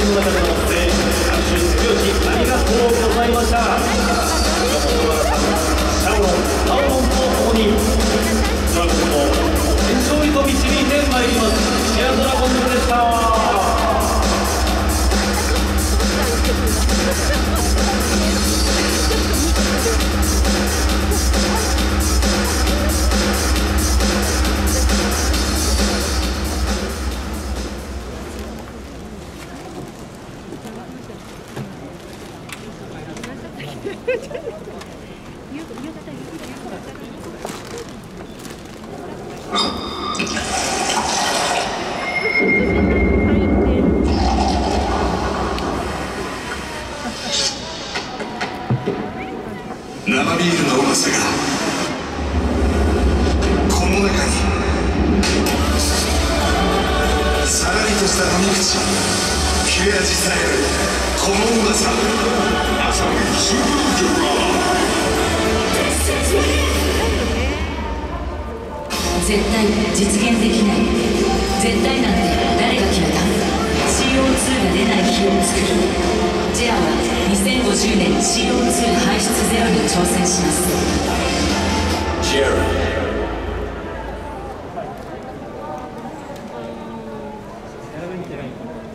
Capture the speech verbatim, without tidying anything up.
の中での声援、拍手、手拍子、ありがとうございました。シャオロン、アオロンと共にドラゴンを戦勝へと導いてまいります。シェアドラゴンズでした。 生ビールのうまさがこの中に、さらりとした飲み口、切れ味さえあるこのうまさ、アサヒスーパードライ。 絶対実現できない。絶対なんて誰が決めた？ シーオーツー が出ない日を作る。ジェアはにせんごじゅうねん シーオーツー 排出ゼロに挑戦します。 ジェアやられてない。